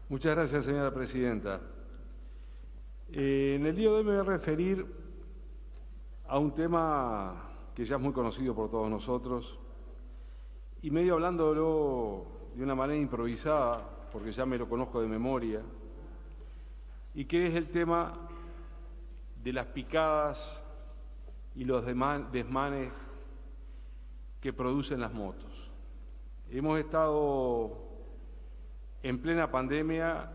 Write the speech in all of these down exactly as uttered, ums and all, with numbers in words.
Muchas gracias, señora presidenta. Eh, en el día de hoy me voy a referir a un tema que ya es muy conocido por todos nosotros y medio hablándolo de una manera improvisada, porque ya me lo conozco de memoria, y que es el tema de las picadas y los desmanes que producen las motos. Hemos estado en plena pandemia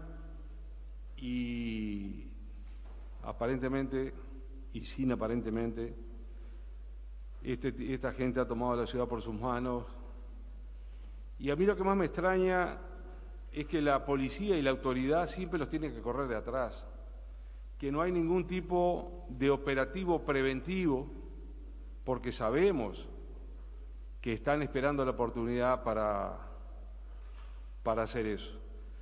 y aparentemente, y sin aparentemente, este, esta gente ha tomado la ciudad por sus manos. Y a mí lo que más me extraña es que la policía y la autoridad siempre los tienen que correr de atrás, que no hay ningún tipo de operativo preventivo, porque sabemos que están esperando la oportunidad para, para hacer eso.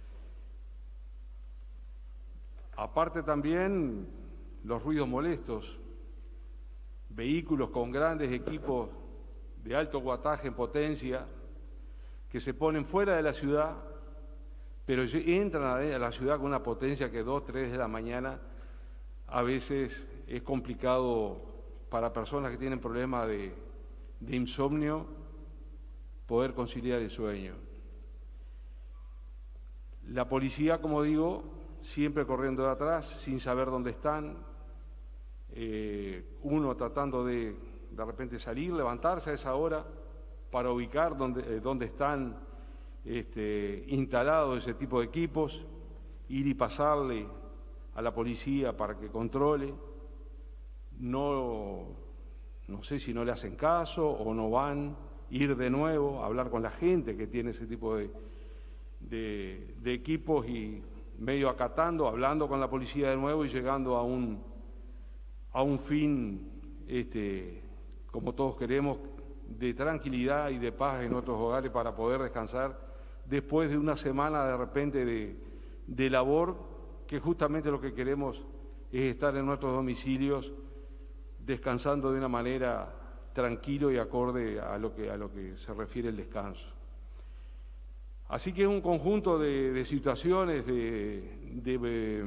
Aparte también los ruidos molestos, vehículos con grandes equipos de alto wattaje en potencia que se ponen fuera de la ciudad, pero entran a la ciudad con una potencia que dos, tres de la mañana a veces es complicado para personas que tienen problemas de, de insomnio poder conciliar el sueño. La policía, como digo, siempre corriendo de atrás, sin saber dónde están, eh, uno tratando de de repente salir, levantarse a esa hora para ubicar dónde, eh, dónde están este, instalados ese tipo de equipos, ir y pasarle a la policía para que controle. No, no sé si no le hacen caso o no van, ir de nuevo a hablar con la gente que tiene ese tipo de, de, de equipos y medio acatando, hablando con la policía de nuevo y llegando a un, a un fin, este, como todos queremos, de tranquilidad y de paz en nuestros hogares para poder descansar después de una semana de repente de, de labor, que justamente lo que queremos es estar en nuestros domicilios descansando de una manera tranquilo y acorde a lo que, a lo que se refiere el descanso. Así que es un conjunto de, de situaciones, de, de,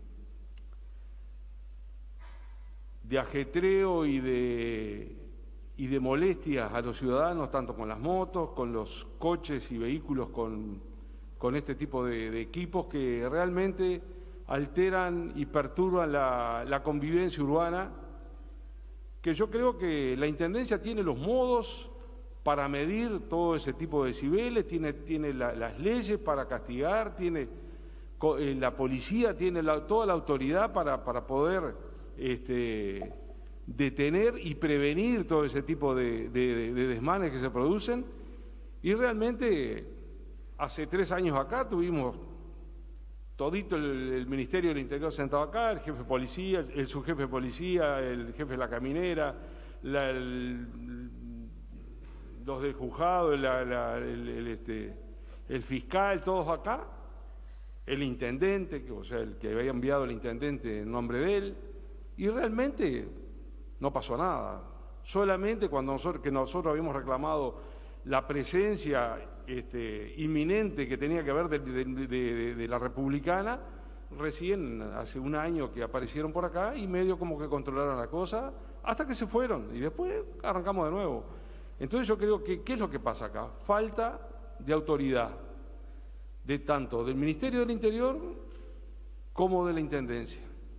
de ajetreo y de, y de molestias a los ciudadanos, tanto con las motos, con los coches y vehículos con, con este tipo de, de equipos que realmente alteran y perturban la, la convivencia urbana, que yo creo que la Intendencia tiene los modos para medir todo ese tipo de decibeles, tiene, tiene la, las leyes para castigar, tiene eh, la policía, tiene la, toda la autoridad para, para poder este, detener y prevenir todo ese tipo de, de, de desmanes que se producen. Y realmente hace tres años acá tuvimos todito el, el Ministerio del Interior sentado acá, el jefe de policía, el, el subjefe de policía, el jefe de la caminera, la, el, los del juzgado, la, la, el, el, este, el fiscal, todos acá, el intendente, que, o sea, el que había enviado el intendente en nombre de él, y realmente no pasó nada. Solamente cuando nosotros, que nosotros habíamos reclamado la presencia este, inminente que tenía que haber de, de, de, de, de la republicana, recién hace un año que aparecieron por acá y medio como que controlaron la cosa, hasta que se fueron y después arrancamos de nuevo. Entonces yo creo que, ¿qué es lo que pasa acá? Falta de autoridad, de tanto del Ministerio del Interior como de la Intendencia.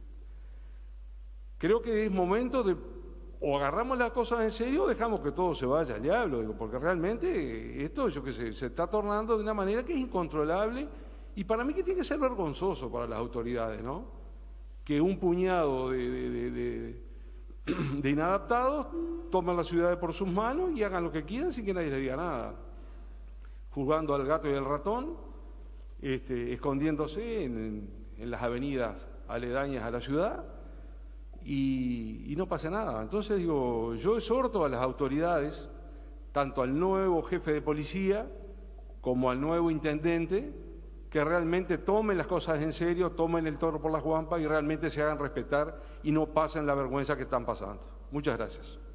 Creo que es momento de o agarramos las cosas en serio o dejamos que todo se vaya al diablo, digo, porque realmente esto, yo qué sé, se está tornando de una manera que es incontrolable y para mí que tiene que ser vergonzoso para las autoridades, ¿no? Que un puñado de, de, de, de, de inadaptados tomen la ciudad por sus manos y hagan lo que quieran sin que nadie les diga nada, juzgando al gato y al ratón, este, escondiéndose en, en, en las avenidas aledañas a la ciudad. Y, y no pasa nada. Entonces digo, yo exhorto a las autoridades, tanto al nuevo jefe de policía como al nuevo intendente, que realmente tomen las cosas en serio, tomen el toro por las guampas y realmente se hagan respetar y no pasen la vergüenza que están pasando. Muchas gracias.